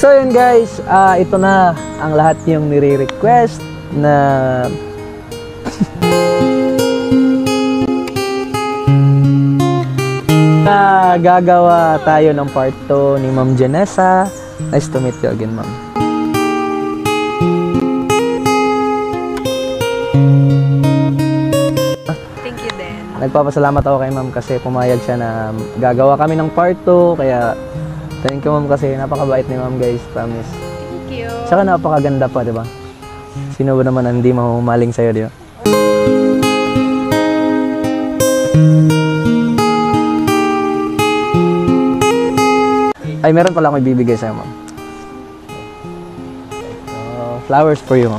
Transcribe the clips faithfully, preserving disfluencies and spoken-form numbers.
So yun guys, uh, ito na ang lahat yung nire-request na na gagawa tayo ng part two ni Ma'am Janessa. Nice to meet you again, Ma'am. Thank you din. Nagpapasalamat ako kay Ma'am kasi pumayag siya na gagawa kami ng part two. Kaya thank you, Ma'am, kasi napakabait ni Ma'am, guys. Promise. Thank you. Tsaka napakaganda pa, di ba? Sino ba naman ang hindi mahumaling sa'yo, di ba? Ay, meron pala akong ibibigay sa'yo, Ma'am. Uh, flowers for you, Ma'am.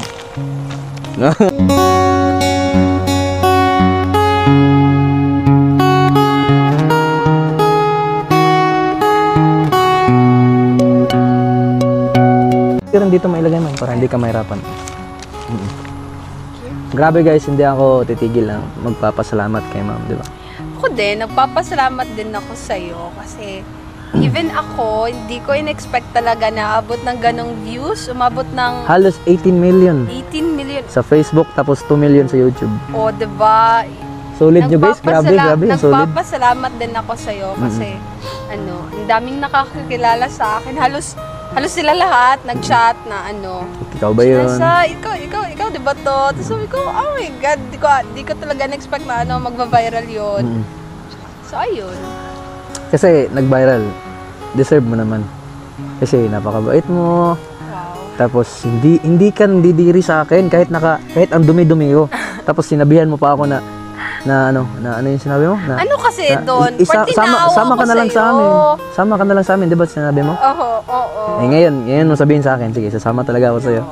Pero dito mailagay, Ma'am, para hindi ka mahirapan. Mm-hmm. Grabe guys, hindi ako titigil na magpapasalamat kay Ma'am, di ba? Ako din, nagpapasalamat din ako sa'yo kasi even ako, hindi ko in-expect talaga na abot ng ganong views, umabot ng halos eighteen million. eighteen million. Sa Facebook, tapos two million sa YouTube. O, diba? Solid nyo guys, grabe, grabe, solid. Nagpapasalamat din ako sa'yo kasi, mm-hmm. ano, ang daming nakakakilala sa akin. Halos, halos sila lahat nag-chat na ano. Ikaw ba yun? Nasa, ikaw, ikaw, ikaw, diba to? Tapos sabi ko, oh my God, di ko, di ko talaga na-expect na ano, magva-viral yun. Mm-hmm. So, ayun. Kasi, nag-viral. Deserve mo naman. Kasi, napakabait mo. Wow. Tapos, hindi hindi ka nandidiri sa akin kahit naka, kahit ang dumi-dumi ko. Tapos, sinabihan mo pa ako na, na ano, na ano yung sinabi mo? Na, ano kasi doon? Isa, sama, sama ka na lang sa amin. Sama ka na lang sa amin, di ba sinabi mo? Oo, oo, oo. Eh, ngayon, ngayon mo sabihin sa akin. Sige, sasama talaga ako sa'yo.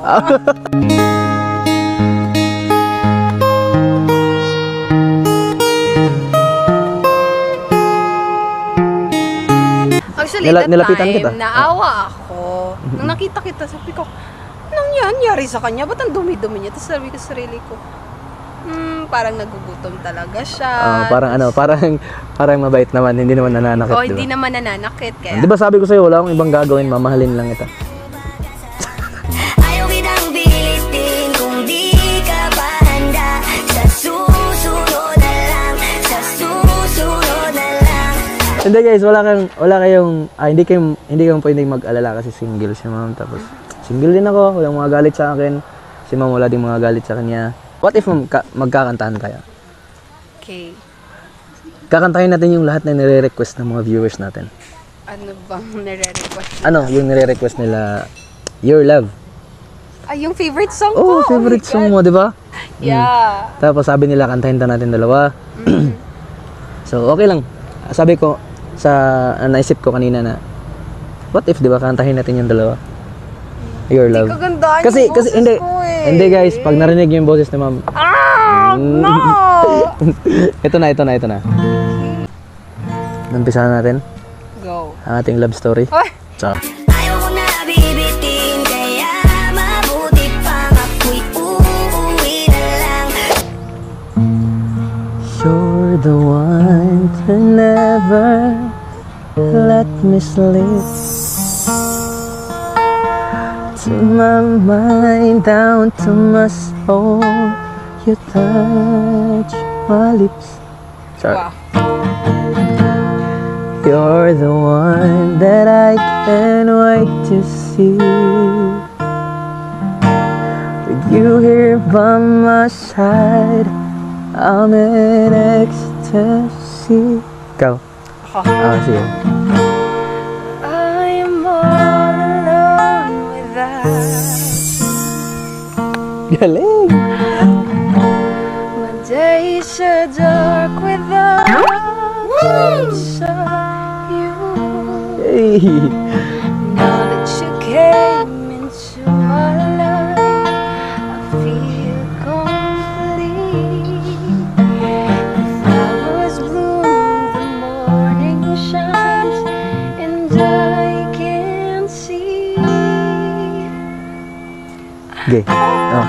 Actually, Nila, that nilapitan time, kita. naawa ako. Nung nakita kita, sabi ko, anong nangyari sa kanya? Ba't ang dumi-dumi niya? Tapos sabi ko sa sarili ko, hmm, parang nagugutom talaga siya. Uh, parang ano, parang parang mabait naman, hindi naman nananakit, oh, diba? hindi naman nananakit. Kaya... Di ba sabi ko sa'yo, wala akong ibang gagawin, mamahalin lang ito. Ayaw kitang pilitin kung di ka pa handa. Sa susunod na lang, sa susunod na lang. Hindi guys, wala kang, wala kayong, ah, hindi kayong, hindi kayong pwedeng mag-alala kasi single si Ma'am. Tapos, single din ako, walang mga galit sa akin. Si Ma'am wala din mga galit sa kanya. What if ka, magkakantahan tayo? Okay. Kakantahin natin yung lahat na nire-request ng mga viewers natin. Ano bang nire-request? Ano, yung nire-request nila, Your Love. Ay, yung favorite song oh, ko. Oh, favorite song mo, di ba? Yeah. Mm. Tapos sabi nila, kantahin ta natin dalawa. Mm. So, okay lang. Sabi ko, sa uh, naisip ko kanina na, what if, di ba, kantahin natin yung dalawa? Your Love. Hindi kagandaan kasi, yung kasi, hindi, ko eh. hindi guys, pag narinig yung boses ni Ma'am. Ah, no! Ito na, ito na, ito na. Umpisahan natin. Go. Ang ating love story. Ay! So. Ayaw ko na bibitin, kaya mabuti pang ako'y uuwi na lang. You're the one to never let me sleep. To my mind, down to my soul, you touch my lips. Sorry. Wow. You're the one that I can't wait to see. With you here by my side, I'm in ecstasy. Ikaw? Ako. Ah, sige. I am all alone without Galing! my days are dark without you. Hey! Now that you came into my life, I feel complete. The flowers bloom, the morning shines, and I can see. Okay. Oh.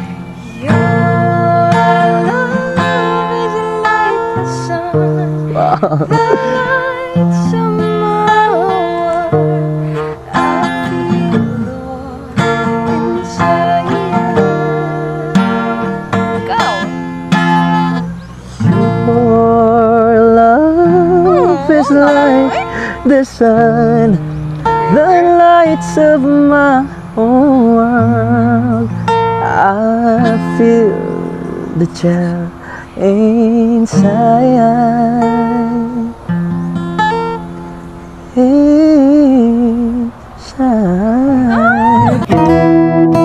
Your love is like the sun, Wow. the lights of my world. I feel just like the sun, the lights of my whole world. I feel the chill inside. Inside.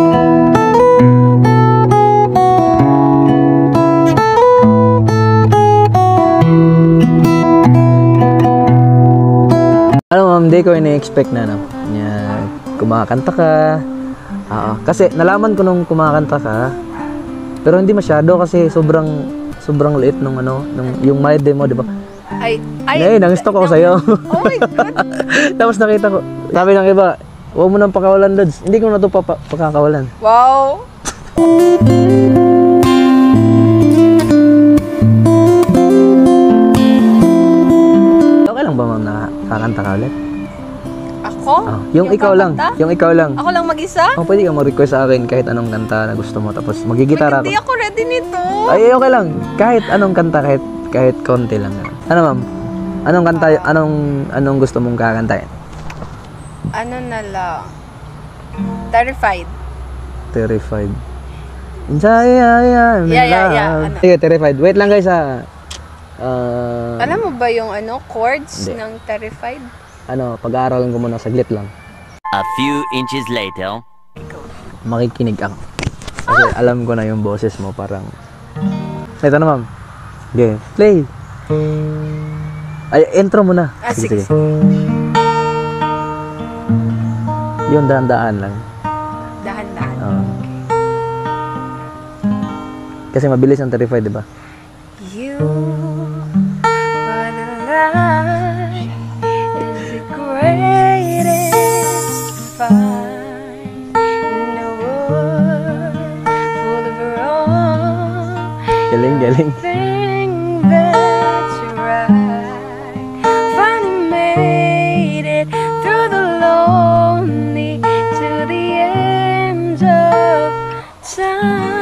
Ano ma'am, hindi ko ini-expect na, no? Yeah, kumakanta ka. Oo. Kasi nalaman ko nung kumakanta ka, pero hindi masyado kasi sobrang sobrang liit nung ano, nung yung mild mo, di ba? Ay, ay. Ay, nang-stalk ako sa'yo. Oh my God. Tapos nakita ko, sabi ng iba, huwag mo nang pakawalan, Lods. Hindi ko na ito pa pa- pakakawalan. Wow. Okay lang ba ma'am na kakanta ka ulit? Ako? Oh, yung, ikaw lang, kakanta? yung ikaw lang. Ako lang mag-isa? Oh, pwede kang mag-request sa akin kahit anong kanta na gusto mo. Tapos magigitara Hindi ako. ako ready nito. Ay, okay lang. Kahit anong kanta, kahit kahit konti lang. Ano ma'am? Anong kanta, anong anong gusto mong kakantahin? Ano na lang? Terrified. Terrified. Inside, yeah, yeah, I'm in Yeah, yeah, love. yeah. Ano? Sige, Terrified. Wait lang guys ha. Ah, Alam mo ba yung ano, chords Hindi. ng Terrified? ano, pag-aaralan ko muna saglit lang. A few inches later. Makikinig ako. Kasi alam ko na yung boses mo parang... Ito na ma'am. Okay, play. Ay, intro mo na. Ah, sige, Yun, dahan-dahan lang. Dahan-dahan. Oo. Kasi mabilis ang Terrified, di ba? You are the light is the greatest find in the world full of wrong. Galing, galing. Think that's right. Finally made it through the lonely to the end of time.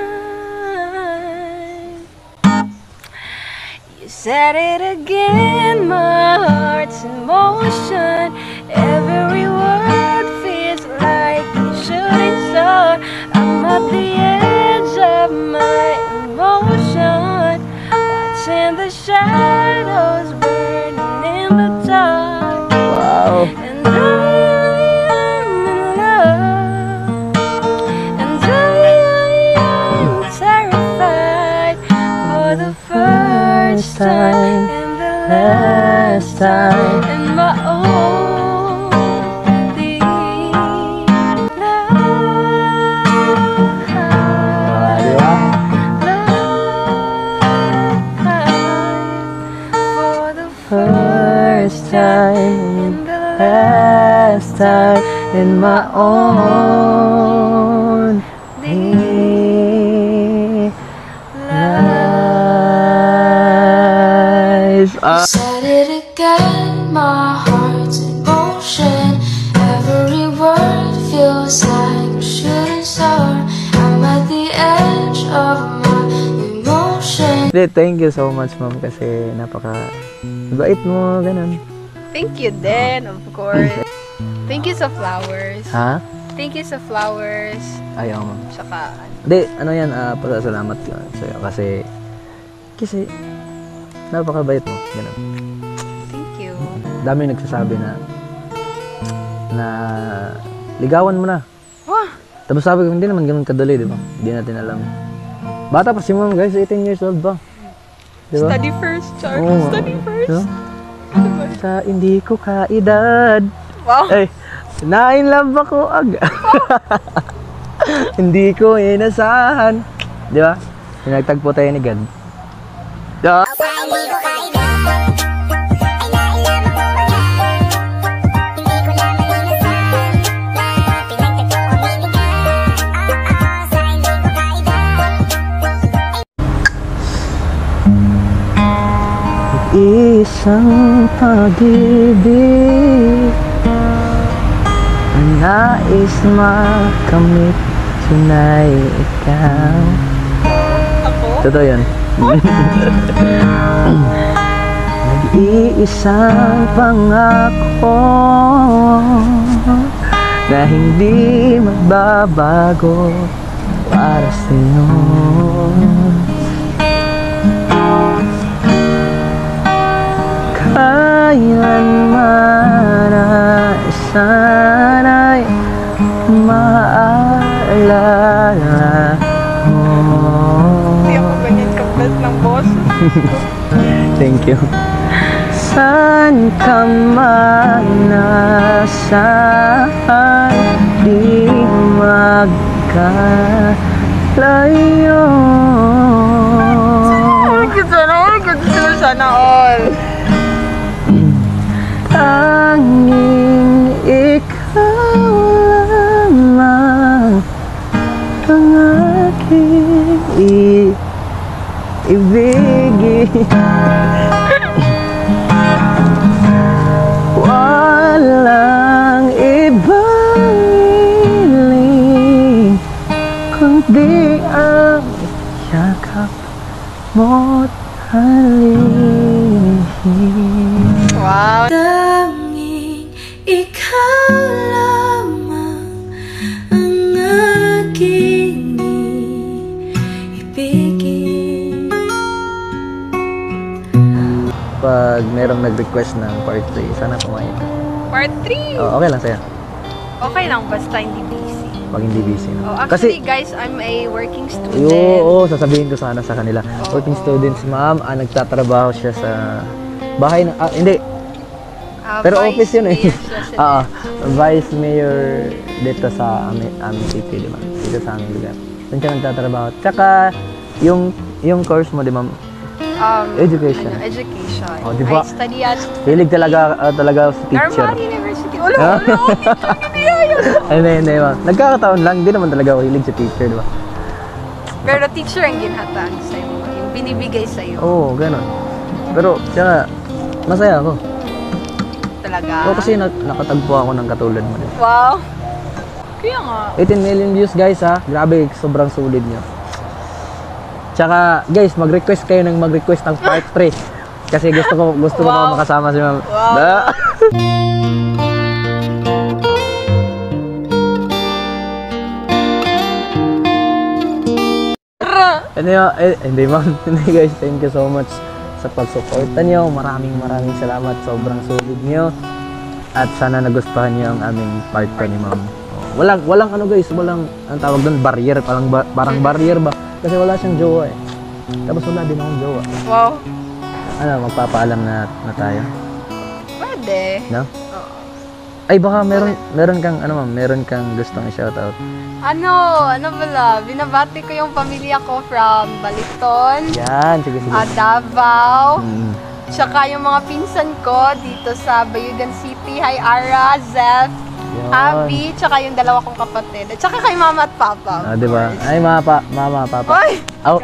You said it again, my heart's in motion. Every word feels like a shooting star. I'm at the edge of my emotion, watching the shadows burning in the dark. Wow. And I am in love, and I am terrified for the first time and the last time in my own deep Ah, di ba? for the First time, and the last time in my own deep life. Ah. Said it again, my heart's in motion. Every word feels like a shooting star. I'm at the edge of my emotion. Hindi, thank you so much ma'am kasi napaka bait mo, ganun. Thank you din, of course. Thank you sa flowers. Ha? Thank you sa flowers. Ayaw ma'am. Tsaka, ano, Hindi, ano yan, ah, pasasalamat ko sa'yo kasi kasi napakabait mo, ganun. thank you. Dami nagsasabi na na ligawan mo na. Wah! Tapos sabi ko, hindi naman ganun kadali, di ba? Hindi natin alam. Bata pa si ma'am guys, eighteen years old ba? Di ba? Study first, Char. Oo. Study first. No? Sa hindi ko kaedad. Wow! Ay, na-in love ako agad. Hindi ko inasahan. Di ba? Yung nagtagpo tayo ni God. Diba? Sa hindi ko kaedad ay nailaman ko agad. Hindi ko naman inasahan na pinagtagpo kami ni God. Ah, sa hindi ko kaedad. Isang pag-ibig ang nais makamit, tunay ikaw. Ako? Totoo yan. iisang pangako na hindi magbabago para sa'yo. Kailanman ay sana'y maaalala mo. Hindi ako ganyan kaplas ng boss. Thank you. Saan ka man nasaan, di magkalayo. Sana all, good sana all. Tanging ikaw lamang ang aking i-ibigin. Walang ibang hiling kundi ang yakap mo't halin. Wow. Tanging ikaw lamang ang aking ibigin. Pag merong nag-request ng part three, sana pumayag ka. Part three. Oh, okay lang sa'yo. Okay lang, basta hindi busy. Pag hindi busy. No? Oh, actually, guys, I'm a working student. Oo, oo, sasabihin ko sana sa kanila. Working student si ma'am, ah, nagtatrabaho siya sa bahay na, ah, hindi. Ah, Pero vice office yun eh. mayor siya sa- Ah, Vice Mayor dito sa aming, aming city, di ba? Dito sa aming lugar. Doon siya nagtatrabaho. Tsaka, yung, yung course mo, di ma'am? Um, Education. Ano, education. Oh, di ba? I study at Hilig talaga, ah, talaga sa teacher. Normal University. Ulo, Ah? ulo, teacher, hindi yun. Ay, hindi, hindi, ma'am. Nagkakataon lang, di naman talaga ako hilig sa teacher, di ba? Pero teacher ang ginhataan sa'yo. Yung binibigay sa'yo. Oo, ganun. Pero, tsaka, masaya ako. Talaga. Oo, kasi na, nakatagpo ako ng katulad mo. Din. Wow. Kaya nga. eighteen million views, guys, ha? Grabe, sobrang sulit nyo. Tsaka, guys, mag-request kayo ng mag-request ng part three. Kasi gusto ko, gusto ko Wow. pa makasama si ma'am. Wow. Ba? Hindi, ma- eh, hindi ma'am. Hindi guys, thank you so much sa pagsuporta nyo. Maraming maraming salamat. Sobrang solid nyo. At sana nagustuhan nyo ang aming part ko ni ma'am. Oh, Walang, walang ano guys, walang, ang tawag doon, barrier. Parang, ba, parang barrier ba? Kasi wala siyang jowa eh. Tapos wala din akong jowa. Wow. Ano, magpapaalam na, na tayo. Pwede. No? Oo. Ay, baka meron, meron kang, ano ma'am, meron kang gustong i-shoutout. Ano, ano pala, binabati ko yung pamilya ko from Baliton, Yan, sige, sige. ah, Davao, Mm. tsaka yung mga pinsan ko dito sa Bayugan City. Hi Ara, Zef, Yan. Abby, tsaka yung dalawa kong kapatid. At tsaka kay mama at papa. Ah, di ba? Ay, mama, pa, mama, papa. Oy! Aw.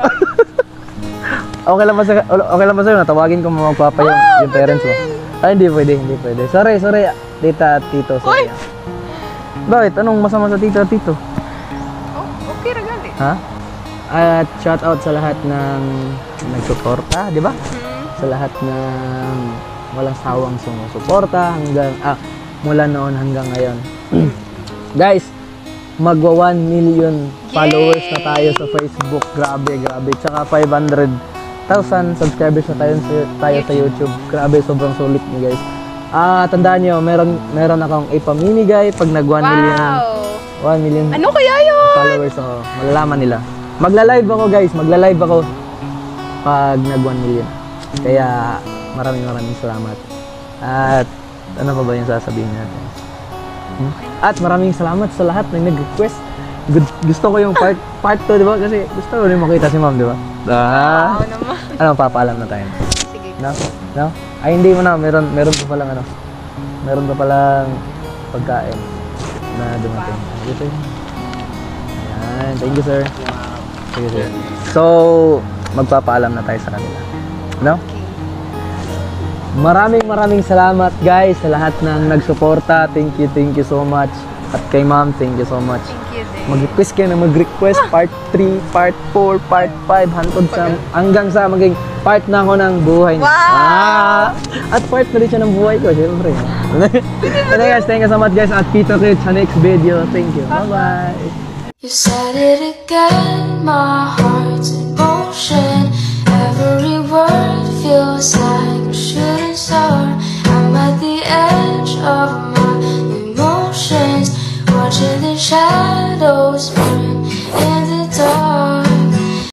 Okay lang ba sa okay lang ba sa'yo? Natawagin ko mga papa yung, yung parents mo. Ay, hindi pwede, hindi pwede. Sorry, sorry, tita at tito. Sorry. ah. Bakit? Anong masama sa tita at tito? Oh, okay ra gali. Ha? At shout out sa lahat ng nagsuporta, di ba? Hmm. Sa lahat ng walang sawang sumusuporta hanggang, ah, mula noon hanggang ngayon. Guys, magwa one million followers na tayo sa Facebook. Grabe, grabe. Tsaka five hundred thousand subscribers na tayo, sa- tayo sa YouTube. Grabe, sobrang sulit niyo guys. Ah, tandaan nyo, meron, meron akong ipamimigay pag nag one million, Wow! one million Ano kaya yun? followers ako. Malalaman nila. Magla-live ako guys, magla-live ako pag nag one million. Kaya maraming maraming salamat. At ano pa ba yung sasabihin natin? Hmm? At maraming salamat sa lahat na nag-request. Gu- Gusto ko yung part part two, di ba? Kasi gusto ko rin makita si ma'am, di ba? Ah. Wow naman. Ano, papaalam na tayo. Sige. No? No? Ay, hindi mo na. Meron, meron pa palang ano. Meron pa palang pagkain na dumating. Thank you, sir. Ayan. Thank you, sir. Thank you, sir. So, magpapaalam na tayo sa kanila. No? Maraming maraming salamat, guys, sa lahat ng nagsuporta. Thank you, thank you so much. At kay ma'am, thank you so much. Thank you din. Mag-request kayo na mag-request part three, part four, part five, hantod sa hanggang sa maging part na ako ng buhay niya. Wow! Ah, at part na rin siya ng buhay ko, syempre. Anyway guys, thank you so much guys at Tito Rich sa next video. Thank you. Bye-bye. You said it again, my heart's in motion. Every word feels like